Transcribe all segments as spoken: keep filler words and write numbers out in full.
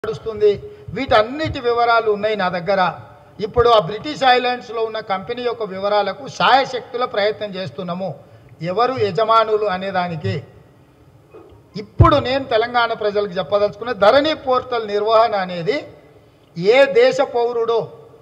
నడుస్తుంది వీటన్నిటి వివరాలు ఉన్నాయి నా దగ్గర ఇప్పుడు ఆ బ్రిటిష్ ఐలాండ్స్ లో ఉన్న కంపెనీ యొక్క వివరాలకు శాయశక్తుల ప్రయత్నం చేస్తున్నాము ఎవరు యజమానులు అనే దానికి ఇప్పుడు నేను తెలంగాణ ప్రజలకు చెప్పదలుచుకున్న ధరణి పోర్టల్ నిర్వహణ అనేది ఏ దేశ పౌరుడో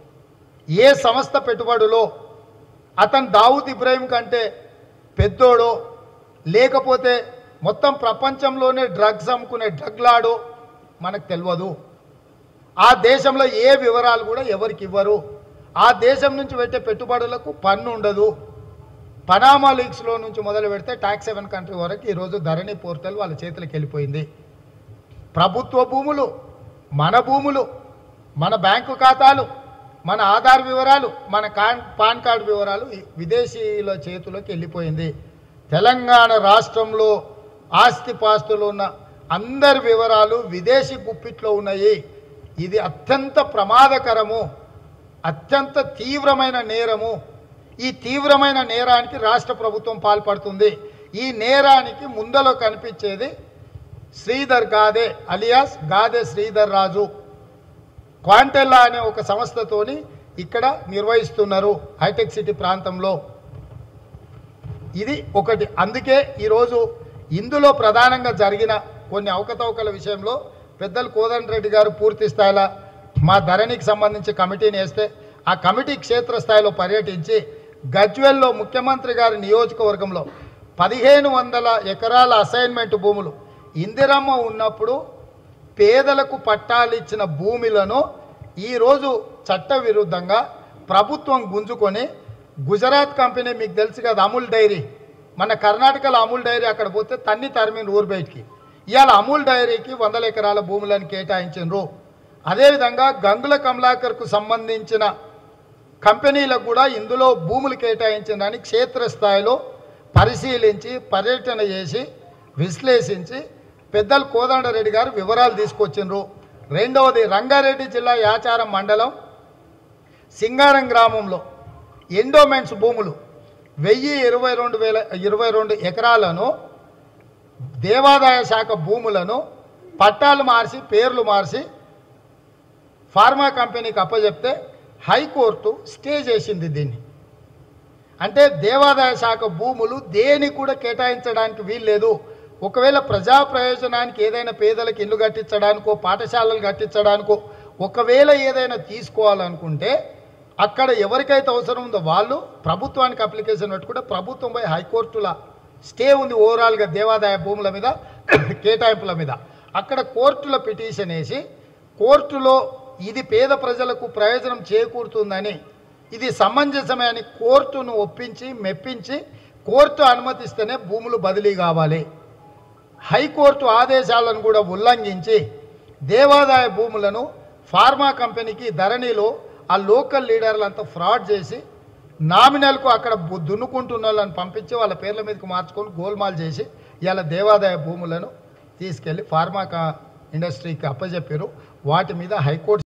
ఏ సంస్థ పెట్టుబడిలో అతను దావుద్ ఇబ్రాహిం కంటే పెద్దోడో లేకపోతే మొత్తం ప్రపంచంలోనే డ్రగ్స్ అమ్ముకునే డ్రగ్లాడో మనకు తెలియదు ఆ దేశంలో ఏ వివరాలు కూడా ఎవరికి ఇవ్వరు ఆ దేశం నుంచి పెట్టే పెట్టుబడులకు పన్ను ఉండదు పనామా లీక్స్లో నుంచి మొదలు పెడితే ట్యాక్స్ హెవెన్ కంట్రీ వరకు ఈరోజు ధరణి పోర్టల్ వాళ్ళ చేతులకు వెళ్ళిపోయింది ప్రభుత్వ భూములు మన భూములు మన బ్యాంకు ఖాతాలు మన ఆధార్ వివరాలు మన పాన్ కార్డు వివరాలు విదేశీయుల చేతులకు వెళ్ళిపోయింది తెలంగాణ రాష్ట్రంలో ఆస్తిపాస్తులు ఉన్న అందరి వివరాలు విదేశీ గుప్పిట్లో ఉన్నాయి ఇది అత్యంత ప్రమాదకరము అత్యంత తీవ్రమైన నేరము ఈ తీవ్రమైన నేరానికి రాష్ట్ర ప్రభుత్వం పాల్పడుతుంది ఈ నేరానికి ముందలో కనిపించేది శ్రీధర్ గాదే అలియాస్ గాదే శ్రీధర్ రాజు క్వాంటెల్లా అనే ఒక సంస్థతోని ఇక్కడ నిర్వహిస్తున్నారు హైటెక్ సిటీ ప్రాంతంలో ఇది ఒకటి అందుకే ఈరోజు ఇందులో ప్రధానంగా జరిగిన కొన్ని అవకతవకల విషయంలో పెద్దలు కోదండరెడ్డి గారు పూర్తి స్థాయిలో మా ధరణికి సంబంధించి కమిటీని వేస్తే ఆ కమిటీ క్షేత్రస్థాయిలో పర్యటించి గజ్వెల్లో ముఖ్యమంత్రి గారి నియోజకవర్గంలో పదిహేను వందల ఎకరాల అసైన్మెంట్ భూములు ఇందిరమ్మ ఉన్నప్పుడు పేదలకు పట్టాలిచ్చిన భూములను ఈరోజు చట్ట విరుద్ధంగా ప్రభుత్వం గుంజుకొని గుజరాత్ కంపెనీ మీకు తెలుసు కదా అమూల్ డైరీ మన కర్ణాటకలో అమూల్ డైరీ అక్కడ పోతే తన్ని తరిమిన ఊరు బయటికి ఇవాళ అమూల్ డైరీకి వందల ఎకరాల భూములను కేటాయించారు అదేవిధంగా గంగుల కమలాకర్కు సంబంధించిన కంపెనీలకు కూడా ఇందులో భూములు కేటాయించిందని క్షేత్రస్థాయిలో పరిశీలించి పర్యటన చేసి విశ్లేషించి పెద్దలు కోదండరెడ్డి గారు వివరాలు తీసుకొచ్చిండ్రు రెండవది రంగారెడ్డి జిల్లా యాచారం మండలం సింగారం గ్రామంలో ఎండోమెంట్స్ భూములు వెయ్యి ఇరవై రెండు వేల ఇరవై రెండు ఎకరాలను దేవాదాయ శాఖ భూములను పట్టాలు మార్చి పేర్లు మార్చి ఫార్మా కంపెనీకి అప్పచెప్తే హైకోర్టు స్టే చేసింది దీన్ని అంటే దేవాదాయ శాఖ భూములు దేనికి కూడా కేటాయించడానికి వీల్లేదు ఒకవేళ ప్రజా ప్రయోజనానికి ఏదైనా పేదలకు ఇల్లు కట్టించడానికో పాఠశాలలు కట్టించడానికో ఒకవేళ ఏదైనా తీసుకోవాలనుకుంటే అక్కడ ఎవరికైతే అవసరం ఉందో వాళ్ళు ప్రభుత్వానికి అప్లికేషన్ పెట్టుకుంటే ప్రభుత్వం పోయి హైకోర్టుల స్టే ఉంది ఓవరాల్గా దేవాదాయ భూముల మీద కేటాయింపుల మీద అక్కడ కోర్టులో పిటిషన్ వేసి కోర్టులో ఇది పేద ప్రజలకు ప్రయోజనం చేకూరుతుందని ఇది సమంజసమే అని కోర్టును ఒప్పించి మెప్పించి కోర్టు అనుమతిస్తేనే భూములు బదిలీ కావాలి హైకోర్టు ఆదేశాలను కూడా ఉల్లంఘించి దేవాదాయ భూములను ఫార్మా కంపెనీకి ధరణిలో ఆ లోకల్ లీడర్లంతా ఫ్రాడ్ చేసి నామినల్కు అక్కడ దున్నుకుంటున్న వాళ్ళని పంపించి వాళ్ళ పేర్ల మీదకి మార్చుకొని గోల్మాల్ చేసి ఇలా దేవాదాయ భూములను తీసుకెళ్ళి ఫార్మా ఇండస్ట్రీకి అప్పచెప్పారు వాటి మీద హైకోర్టు